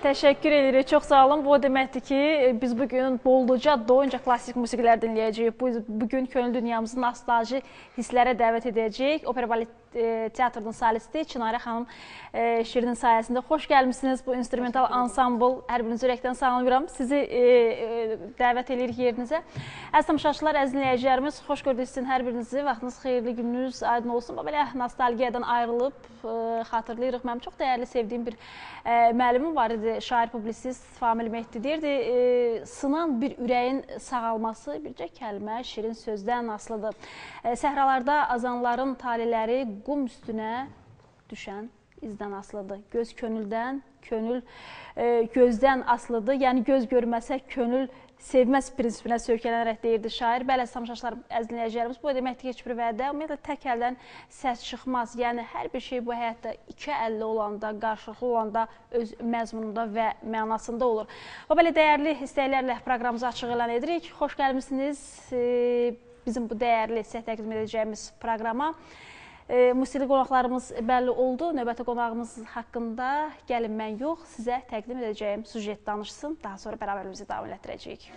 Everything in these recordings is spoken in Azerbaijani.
Təşəkkür edirik, çox sağ olun. Bu o deməkdir ki, biz bugün bolduca doyunca klassik musiqilər dinləyəcəyik. Bugün könül dünyamızı nostalji hisslərə dəvət edəcəyik. Opera Balet Teatrının solisti Çinarə xanım şirinin sayəsində xoş gəlmişsiniz. Bu instrumental ansambl, hər birinizi ürəkdən salamlayıram. Sizi dəvət edirik yerinizə. Əziz tamaşaçılar, əziz dinləyicilərimiz, xoş gördük sizin hər birinizi. Vaxtınız xeyirli, gününüz aydın olsun. Belə nostalgiyadan ayrılıb xatırlayırıq. Mənim çox dəyərli, sevdiyim bir müəllimim var idi, şair, publisist Famil Mehdi deyirdi. Sınan bir ürəyin sağalması bircə kəlmə, şirin sözdən asılıdır. Səhralarda azanların taliləri qum üstünə düşən izdən asılıdır. Göz könüldən, könül gözdən asılıdır. Yəni göz görməsə könül sevməz prinsipinə söykənərək deyirdi şair. Bəli, tamaşaçılar, əziz dinləyicilərimiz, bu deməkdir ki, heç bir vədə ümumiyyətlə tək əldən səs çıxmaz. Yəni hər bir şey bu həyatda iki əlli olanda, qarşılıqlı olanda öz məzmununda və mənasında olur. Və belə dəyərli istəklərlə proqramımızı açıq elan edirik. Xoş gəlmişsiniz bizim bu dəyərli sizə təqdim edəcəyimiz proqrama. Musiqili qonaqlarımız bəlli oldu. Növbəti qonağımız haqqında gəlin mən yox, sizə təqdim edəcəyim sujet danışsın. Daha sonra bərabərimizi davam etdirəcəyik.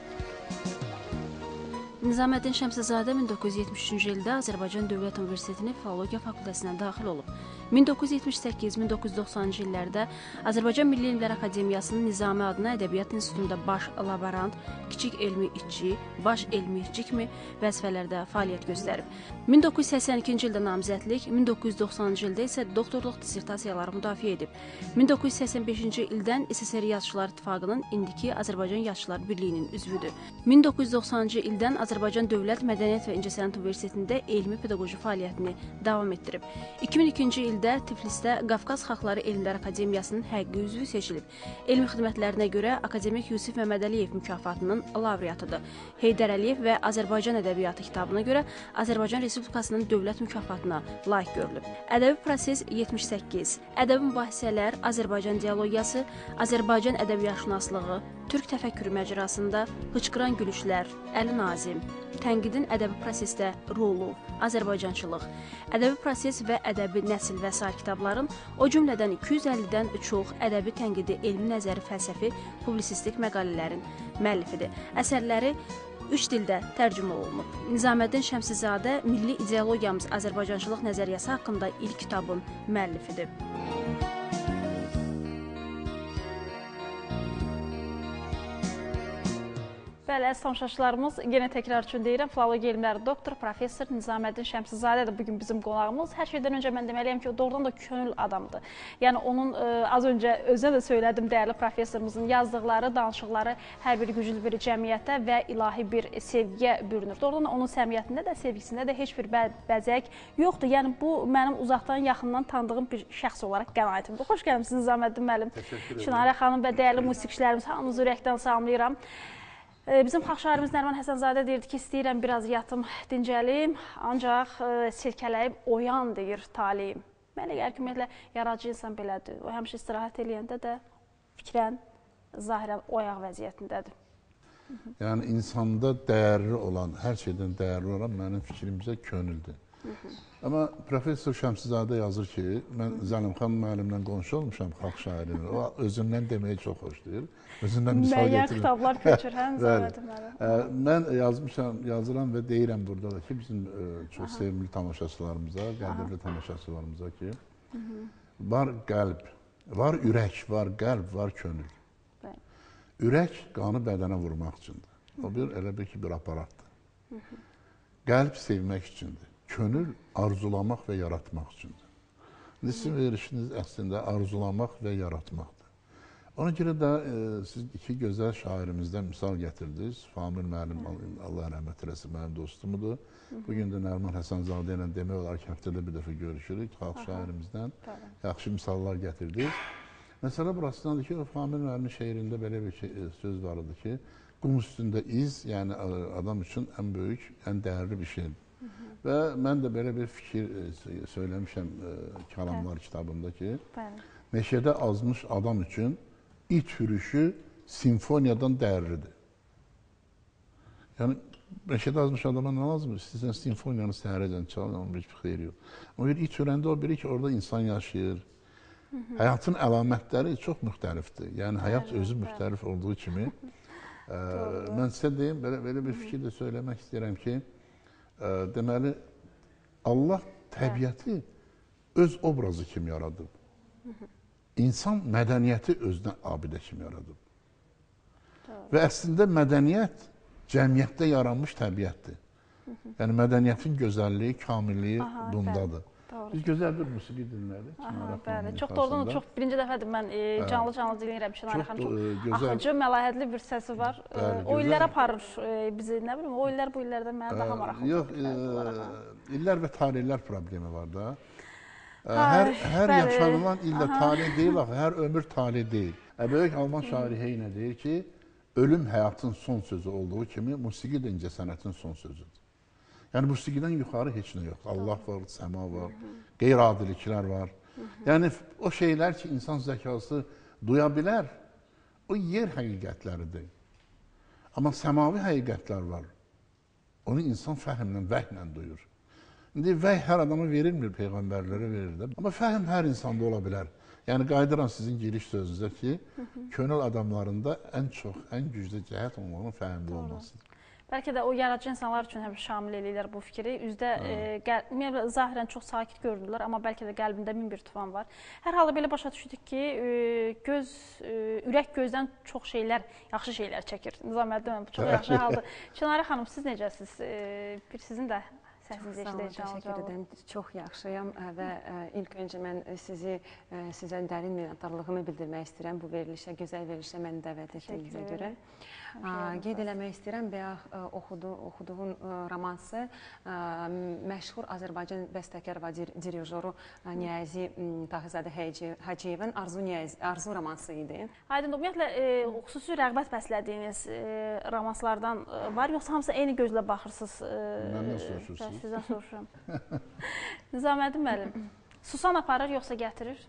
Nizaməddin Şəmsəzadə 1973-cü ildə Azərbaycan Dövlət Universitetinin Filologiya Fakültəsinə daxil olub. 1978-1990-cı illərdə Azərbaycan Milli Elmlər Akademiyasının Nizami adına Ədəbiyyat İnstitutunda baş laborant, kiçik elmi işçi, baş elmi işçi kimi vəzifələrdə fəaliyyət göstərib. 1982-ci ildə namizədlik, 1990-cı ildə isə doktorluq dissertasiyaları müdafiə edib. 1985-ci ildən SSR Yazıçılar İttifaqının indiki Azərbaycan Yazıçılar Birliyinin üzvüdür. 1990-cı ildən Azərbaycan Dövlət Mədəniyyət və İncəsənət Universitetində elmi pedaqoji fəaliyyətini davam etdirib. 2002-ci ildə Tiflisdə Qafqaz Xalqları Elmlər Akademiyasının həqiqi üzvü seçilib. Elmi xidmətlərinə görə Akademik Yusif Məmmədəliyev mükafatının laureatıdır. Heydər Əliyev və Azərbaycan Ədəbiyyatı kitabına görə Azərbaycan Respublikasının dövlət mükafatına layiq görülüb. Ədəbi proses 78, ədəbi mübahisələr, Azərbaycan dialogiyası, Azərbaycan ədəbiyyatşünaslığı, Türk təfəkkürü məcrasında, hıçqıran gülüşlər, Əli Nazim, tənqidin ədəbi prosesdə rolu, Azərbaycançılıq, ədəbi proses və ədəbi nəsil və sair kitabların, o cümlədən 250-dən çox ədəbi tənqidi, elmi nəzəri, fəlsəfi, publisistik məqalələrin müəllifidir. Əsərləri 3 dildə tərcümə olunub. Nizaməddin Şəmsəzadə Milli İdeologiyamız Azərbaycançılıq nəzəriyyəsi haqqında ilk kitabın müəllifidir. Bəli, əziz tamaşaçılarımız, yenə təkrar üçün deyirəm, filologiya elmləri doktor, professor Nizaməddin Şəmsəzadədir bugün bizim qonağımız. Hər şeydən öncə mən deməliyəm ki, o doğrudan da könül adamdır. Yəni, onun az öncə özünə də söylədim, dəyərli professorumuzun yazdıqları, danışıqları hər bir güclü bir cəmiyyətə və ilahi bir sevgiyə bürünür. Doğrudan da onun səmiyyətində də, sevgisində də heç bir bəzək yoxdur. Yəni, bu mənim uzaqdan, yaxından tanıdığım bir şəxs olaraq qənaətimdir. Xoş gəlmişsiniz Nizaməddin müəllim. Çinarə xanım və dəyərli musiqiçilərimiz, hamınızı ürəkdən salamlayıram. Bizim xalq şairimiz Nərman Həsənzadə deyirdi ki, istəyirəm biraz yatım, dincəlim, ancaq silkələyib oyan deyir taliyim. Mənə gəlir ki, ümumiyyətlə, yaradıcı insan belədir. O həmişə istirahət eləyəndə də fikrən, zahirən oyaq vəziyyətindədir. Yəni, insanda dəyərli olan, hər şeydən dəyərli olan mənim fikrimcə könüldür. Amma professor Şəmsəzadə yazır ki, mən Zəlimxan müəllimlə qonşu olmuşam xalq şairini. O özündən deməyi çox xoşlayır. Özündən misal getirir. Müəyyən kitablar köçür, hə, Nizaməddin müəllim? Mən yazıram və deyirəm burada da ki, bizim çox sevimli tamaşaçılarımıza, qədərli tamaşaçılarımıza ki, var qəlb, var ürək, var qəlb, var könül. Ürək qanı bədənə vurmaq üçündür. O elə bir ki, bir aparatdır. Qəlb sevmək üçündür. Könül arzulamaq və yaratmaq üçündür. Sizin verişiniz əslində arzulamaq və yaratmaqdır. Ona görə də siz iki gözəl şairimizdən misal gətirdiniz. Famil müəllim, Allah rəhmət eləsin, mənim dostumudur. Bugün də Nərman Həsənzadə ilə demək olar ki, həftədə bir dəfə görüşürük. Xalq şairimizdən yaxşı misallar gətirdiniz. Məsələ burasındadır ki, Famil müəllimin şeirində belə bir söz var idi ki, qum üstündə iz, yəni adam üçün ən böyük, ən dəyərli bir şeydir. Və mən də belə bir fikir söyləmişəm Kəlamlar kitabında ki, meşədə azmış adam üçün it hürüşü simfoniyadan dəyərlidir. Yəni, meşədə azmış adama nə lazımdır? İstəyirsən simfoniyanı səhərəcən çalın, onun bir xeyri yox. Ama bir it hürəndə o biri ki, orada insan yaşayır, Həyatın əlamətləri çox müxtəlifdir. Yəni həyat özü müxtəlif olduğu kimi mən sizə deyim, belə bir fikir də söyləmək istəyirəm ki, deməli Allah təbiəti öz obrazı kimi yaradıb. İnsan mədəniyyəti özünə abidə kimi yaradıb. Və əslində mədəniyyət cəmiyyətdə yaranmış təbiətdir. Yəni mədəniyyətin gözəlliyi, kamilliyi bundadır. Biz gözəl bir musiqi dinlədik. Bəli, çox doğrudan da çox birinci dəfədir mən canlı dinləyirəm Çınarə xanım. Çox axıcı, məlahətli bir səsi var. O illər aparır bizi, nə bilim, o illər bu illərdən mənə daha maraqlı. Yox, illər və tarihlər problemi var da. Hər yaşanılan ildə talih deyil, hər ömür talih deyil. Böyük Alman şairi Heine deyir ki, ölüm həyatın son sözü olduğu kimi musiqi də incəsənətin son sözüdür. Yəni musiqidən yuxarı heç nə yox. Allah var, səma var, qeyri-adiliklər var. Yəni o şeylər ki, insan zəkası duya bilər, o yer həqiqətləridir. Amma səmavi həqiqətlər var. Onu insan fəhmlə, vəhmlə duyur. İndi vəh hər adama verilmir, peyğəmbərlərə verilir. Amma fəhm hər insanda ola bilər. Yəni qayıdıram sizin giriş sözünüzə ki, könül adamlarında ən çox, ən güclü cəhət onların fəhmli olmasıdır. Bəlkə də o yaradıcı insanlar üçün həmişə şamil eləyirlər bu fikri. Üzdə zahirən çox sakit görünürlər, amma bəlkə də qəlbində min bir tufan var. Hər halda belə başa düşdük ki, ürək gözdən çox şeylər, yaxşı şeylər çəkir. Nizamiyyətdə bu çox yaxşı haldır. Çınarə xanım, siz necəsiniz? Sizin də səsinizi eşidəcəm. Təşəkkür edirəm. Çox yaxşıyam və ilk öncə mən sizə dərin minnətdarlığımı bildirmək istəyirəm bu verilişə, gözəl verilişə məni dəvət etdiyinizə görə. Qeyd eləmək istəyirəm, bayaq oxuduğum romansı məşhur Azərbaycan bəstəkar və dirijoru Niyazi Tahizadə Hacıyevin Arzu romansı idi. Aydın, ümumiyyətlə, xüsusi rəğbət bəslədiyiniz romanslardan var, yoxsa hamısı eyni gözlə baxırsınız? Məndən soruşursunuz. Sizdən soruşuram. Nizamiyyətin müəllim, susan aparır, yoxsa gətirir?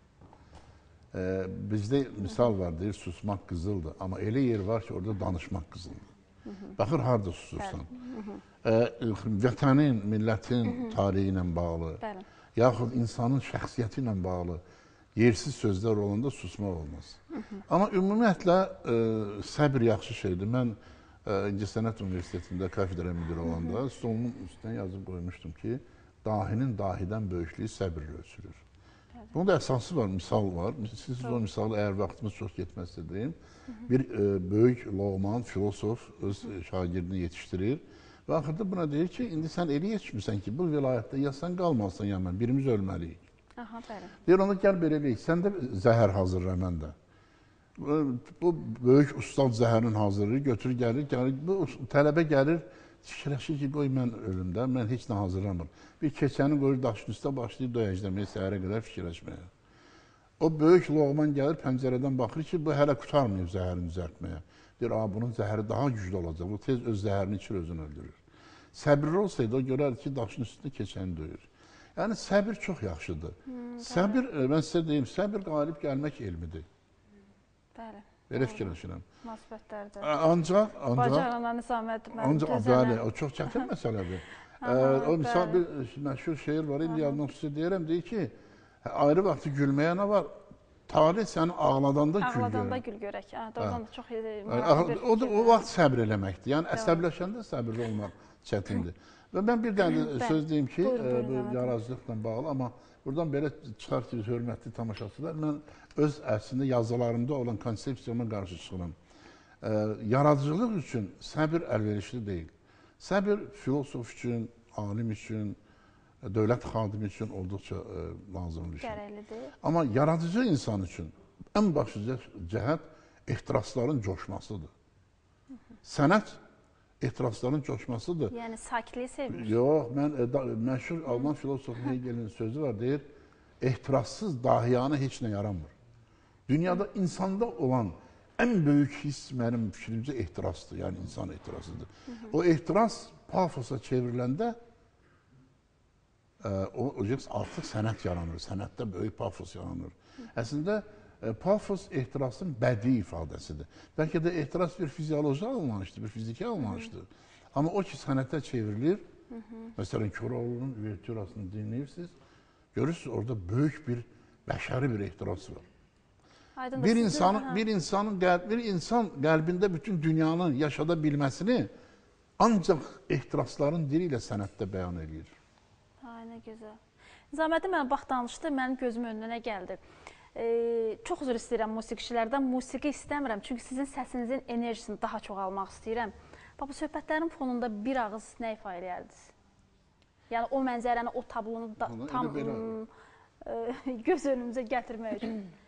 Bizdə misal var, deyir, susmaq qızıldır. Amma elə yer var ki, orada danışmaq qızıldır. Baxır, harada susursan. Vətənin, millətin tarihi ilə bağlı, yaxud insanın şəxsiyyəti ilə bağlı yersiz sözlər olanda susmaq olmaz. Amma ümumiyyətlə, səbir yaxşı şeydir. Mən İncəsənət Universitetində kafedra müdiri olanda stolumun üstünə yazıb qoymuşdum ki, dahinin dahidən böyüklüyü səbirlə ölçülür. Bunun da əsası var, misal var. Siz o misalı əgər vaxtımız çox getməzsə deyim. Bir böyük loğman, filosof öz şagirdini yetişdirir və axırda buna deyir ki, indi sən elə yetişmirsən ki, bu vilayətdə ya sən qalmalısın, ya mən, birimiz ölməliyik. Deyir, ona gəl belə eləyik, sən də zəhər hazırla, mən də. Bu böyük ustad zəhərin hazırlayır, götürür, gəlir, bu tələbə gəlir, fikirləşir ki, qoy mən ölümdə, mən heç nə hazırlamır. Bir keçəni qoyur daşın üstə, başlayır döyəcləməyə, səhərə qədər fikirləşməyə. O böyük loğman gəlir, pəncərədən baxır ki, bu hələ qutarmayıb zəhərini düzəltməyə. Deyir, bunun zəhəri daha güclü olacaq, o tez öz zəhərini içir, özünü öldürür. Səbirli olsaydı, o görər ki, daşın üstündə keçəni döyür. Yəni, səbir çox yaxşıdır. Səbir, mən sizə deyim, səbir qalib gəlmək elmidir. Belə fikirləşirəm. Ancaq bəli, o çox çətin məsələdir. O misal bir məşhur şeir var, indi yadımdan xüsusi deyirəm, deyir ki, ayrı vaxtı gülməyə nə var? Talih səni ağladanda gül görək. Ağladanda gül görək. Doğrudan da çox o vaxt səbr eləməkdir. Yəni əsəbləşəndə səbirli olmaq çətindir. Və mən bir dənə söz deyim ki, bu yaradıcılıqla bağlı, amma buradan belə çıxar ki, hörmətli tamaşaçılar, mən öz əslində yazılarımda olan konsepsiyona qarşı çıxıram. Yaradıcılıq üçün səbir əlverişli deyil. Səbir filosof üçün, alim üçün, dövlət xadimi üçün olduqca lazımlı şey. Amma yaradıcı insan üçün ən başlıca cəhət ehtirasların coşmasıdır. Sənət ehtirasların coşmasıdır. Yəni sakitliyi sevmir. Yox, mən məşhur Alman filosof Hegelin sözü var, deyir, ehtirassız dahiyanə heç nə yaranmır. Dünyada insanda olan ən böyük hiss mənim fikrimcə ehtirasdır, yəni insan ehtirasıdır. O ehtiras pafosa çevriləndə artıq sənət yaranır, sənətdə böyük pafos yaranır. Əslində, pafos ehtirasın bədii ifadəsidir. Bəlkə də ehtiras bir fizioloji anlayışdır, bir fiziki anlayışdır. Amma o ki, sənətə çevrilir, məsələn, Köroğlu'nun üvertürasını dinləyirsiniz, görürsünüz, orada böyük bir bəşəri bir ehtiras var. Aydındır, Bir sizin- bir insan qəlbində bütün dünyanın yaşada bilməsini ancaq ehtirasların dili ilə sənətdə bəyan edir. Ay, nə gözəl. Nizaməddin mənə bax danışdı, mənim gözümün önünə nə gəldi? Çox üzr istəyirəm musiqiçilərdən, musiqi istəmirəm, çünki sizin səsinizin enerjisini daha çox almaq istəyirəm. Bax, bu söhbətlərin fonunda bir ağız nə ifa eləyərdiniz? Yəni, o mənzərəni, o tablonu da, Onu tam elə belə. göz önümüzə gətirmək üçün.